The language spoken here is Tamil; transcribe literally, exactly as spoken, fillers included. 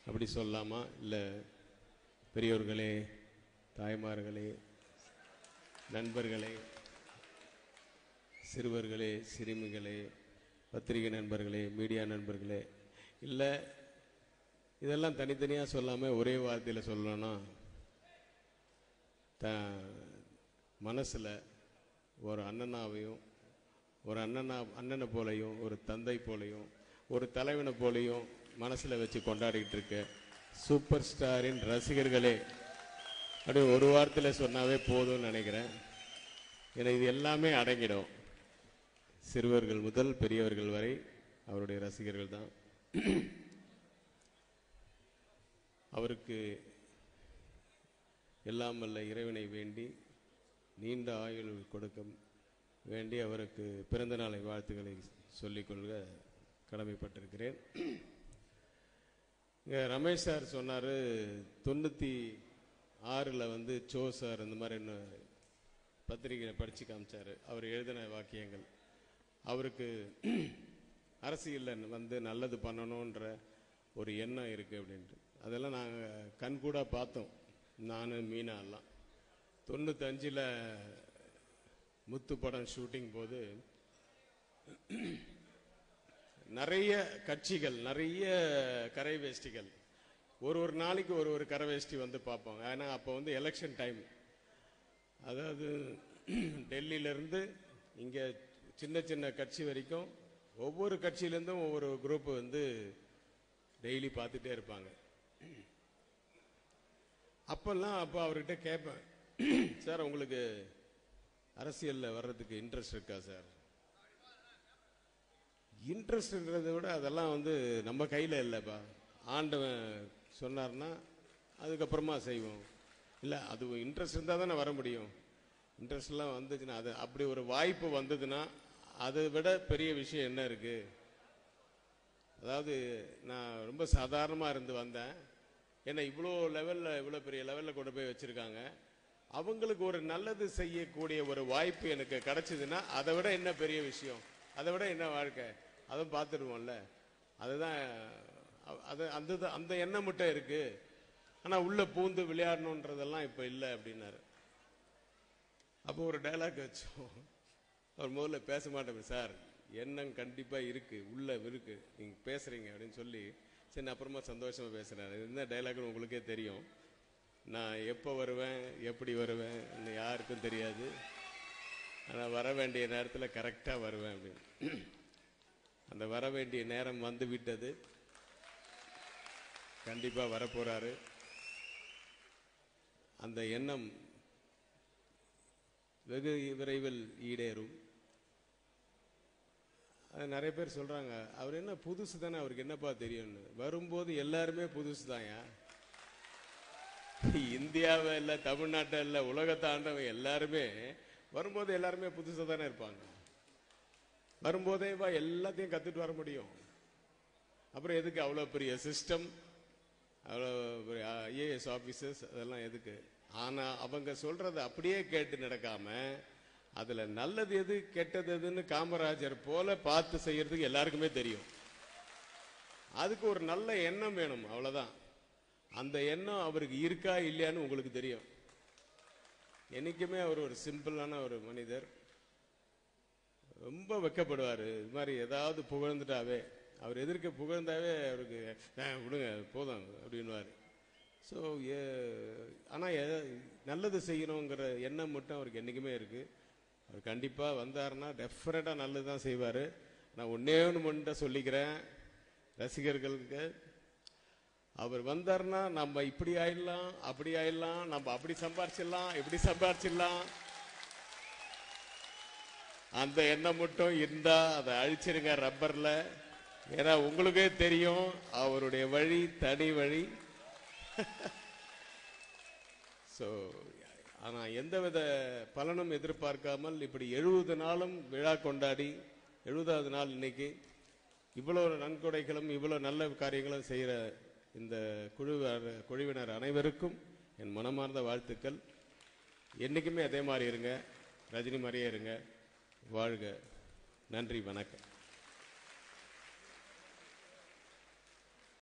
அப்படி சொல்லலாமா? இல்லை பெரியோர்களே, தாய்மார்களே, நண்பர்களே, சிறுவர்களே, சிறுமிகளே, பத்திரிகை நண்பர்களே, மீடியா நண்பர்களே, இல்லை இதெல்லாம் தனித்தனியாக சொல்லாமல் ஒரே வார்த்தையில் சொல்லணும்னா, த மனசில் ஒரு அண்ணனாவையும் ஒரு அண்ணனா அண்ணனை போலையும் ஒரு தந்தை போலையும் ஒரு தலைவனை போலையும் மனசில் வச்சு கொண்டாடிக்கிட்டு இருக்க சூப்பர் ஸ்டாரின் ரசிகர்களே அப்படி ஒரு வாரத்தில் சொன்னாவே போதும்னு நினைக்கிறேன். ஏன்னா இது எல்லாமே அடங்கிடும். சிறுவர்கள் முதல் பெரியவர்கள் வரை அவருடைய ரசிகர்கள் தான். அவருக்கு எல்லாம் வல்ல இறைவனை வேண்டி நீண்ட ஆயுள் கொடுக்க வேண்டி அவருக்கு பிறந்த நாளை வாழ்த்துக்களை சொல்லிக்கொள்க கடமைப்பட்டிருக்கிறேன். இங்கே ரமேஷ் சார் சொன்னார், தொண்ணூற்றி ஆறில் வந்து சோ சார் இந்த மாதிரி என்ன பத்திரிகையை படித்து காமிச்சார். அவர் எழுதின வாக்கியங்கள் அவருக்கு அரசியலில் வந்து நல்லது பண்ணணுன்ற ஒரு எண்ணம் இருக்குது அப்படின்ட்டு. அதெல்லாம் நாங்கள் கண்கூட பார்த்தோம். நான் மீனா எல்லாம் தொண்ணூத்தஞ்சில் முத்து படம் ஷூட்டிங் போது நிறைய கட்சிகள், நிறைய கரை வேஷ்டிகள், ஒரு ஒரு நாளைக்கு ஒரு ஒரு கரை வேஷ்டி வந்து பார்ப்பாங்க. ஏன்னா அப்போ வந்து எலெக்ஷன் டைம். அதாவது டெல்லியிலேருந்து இங்கே சின்ன சின்ன கட்சி வரைக்கும் ஒவ்வொரு கட்சியிலேருந்தும் ஒவ்வொரு குரூப் வந்து டெய்லி பார்த்துட்டே இருப்பாங்க. அப்பெல்லாம் அப்போ அவர்கிட்ட கேட்பேன், சார் உங்களுக்கு அரசியலில் வர்றதுக்கு இன்ட்ரெஸ்ட் இருக்கா சார்? இன்ட்ரெஸ்ட்ன்றதை விட அதெல்லாம் வந்து நம்ம கையில் இல்லைப்பா. ஆண்டவன் சொன்னார்னா அதுக்கப்புறமா செய்வோம். இல்லை அது இன்ட்ரெஸ்ட் இருந்தால் தானே வர முடியும். இன்ட்ரெஸ்ட்லாம் வந்துச்சுன்னா அது அப்படி ஒரு வாய்ப்பு வந்ததுன்னா அதை விட பெரிய விஷயம் என்ன இருக்குது? அதாவது நான் ரொம்ப சாதாரணமாக இருந்து வந்தேன். ஏன்னா இவ்வளோ லெவலில் இவ்வளோ பெரிய லெவலில் கொண்டு போய் வச்சுருக்காங்க. அவங்களுக்கு ஒரு நல்லது செய்யக்கூடிய ஒரு வாய்ப்பு எனக்கு கிடைச்சதுன்னா அதை விட என்ன பெரிய விஷயம்? அதை விட என்ன வாழ்க்கை? அதை பார்த்துருவோம்ல. அதுதான் அது அந்த அந்த எண்ணம் மட்டும் இருக்குது. ஆனால் உள்ளே பூந்து விளையாடணுன்றதெல்லாம் இப்போ இல்லை அப்படின்னாரு. அப்போ ஒரு டைலாக் வச்சோம். அவர் முதல்ல பேச மாட்டேன் சார், எண்ணம் கண்டிப்பாக இருக்குது, உள்ளே இருக்குது, நீங்கள் பேசுகிறீங்க அப்படின்னு சொல்லி சரி அப்புறமா சந்தோஷமாக பேசுகிறேன். என்ன டைலாக்னு உங்களுக்கே தெரியும். நான் எப்போ வருவேன், எப்படி வருவேன் யாருக்கும் தெரியாது. ஆனால் வர வேண்டிய நேரத்தில் கரெக்டாக வருவேன் அப்படின்னு. அந்த வர வேண்டிய நேரம் வந்து விட்டது. கண்டிப்பாக வரப்போகிறாரு. அந்த எண்ணம் வெகு விரைவில் ஈடேறும். அது நிறைய பேர் சொல்கிறாங்க, அவர் என்ன புதுசு தானே, அவருக்கு என்னப்பா தெரியும்னு. வரும்போது எல்லாருமே புதுசு தான்யா. இந்தியாவை இல்லை, தமிழ்நாட்டை இல்லை, உலகத்தை ஆண்டவன் எல்லாருமே வரும்போது எல்லாருமே புதுசாக தானே இருப்பாங்க. வரும்போதே வா எல்லாத்தையும் கற்றுட்டு வர முடியும். அப்புறம் எதுக்கு அவ்வளோ பெரிய சிஸ்டம், அவ்வளோ பெரிய ஐஏஎஸ் ஆஃபீஸர்ஸ், அதெல்லாம் எதுக்கு? ஆனால் அவங்க சொல்கிறத அப்படியே கேட்டு நடக்காமல் அதில் நல்லது எது கெட்டது எதுன்னு காமராஜர் போல பார்த்து செய்யறதுக்கு எல்லாருக்குமே தெரியும். அதுக்கு ஒரு நல்ல எண்ணம் வேணும், அவ்வளோதான். அந்த எண்ணம் அவருக்கு இருக்கா இல்லையான்னு உங்களுக்கு தெரியும். என்னைக்குமே அவர் ஒரு சிம்பிளான ஒரு மனிதர். ரொம்ப வெக்கப்படுவார். இது மாதிரி ஏதாவது புகழ்ந்துட்டாவே, அவர் எதிர்க்க புகழ்ந்தாவே அவருக்கு விடுங்க போதும் அப்படின்வார். ஸோ ஆனால் நல்லது செய்யணுங்கிற எண்ணம் மட்டும் அவருக்கு என்றைக்குமே இருக்குது. அவர் கண்டிப்பாக வந்தாருன்னா டெஃபினட்டாக நல்லது தான் செய்வார். நான் ஒன்றே ஒன்று மட்டும் சொல்லிக்கிறேன் ரசிகர்களுக்கு, அவர் வந்தாருன்னா நம்ம இப்படி ஆயிடலாம், அப்படி ஆயிடலாம், நம்ம அப்படி சம்பாரிச்சிடலாம், இப்படி சம்பாரிச்சிடலாம், அந்த எண்ணம் மட்டும் இருந்தா அதை அழிச்சிருங்க ரப்பர்ல. ஏன்னா உங்களுக்கே தெரியும் அவருடைய வழி தனி வழி. ஸோ ஆனால் எந்தவித பலனும் எதிர்பார்க்காமல் இப்படி எழுபது நாளும் விழா கொண்டாடி எழுபதாவது நாள் இன்னைக்கு இவ்வளோ நன்கொடைகளும் இவ்வளோ நல்ல காரியங்களும் செய்கிற இந்த குழு குழுவினர் அனைவருக்கும் என் மனமார்ந்த வாழ்த்துக்கள். என்றைக்குமே அதே மாதிரி இருங்க, ரஜினி மாதிரியே இருங்க. வாழ்க. நன்றி, வணக்கம்.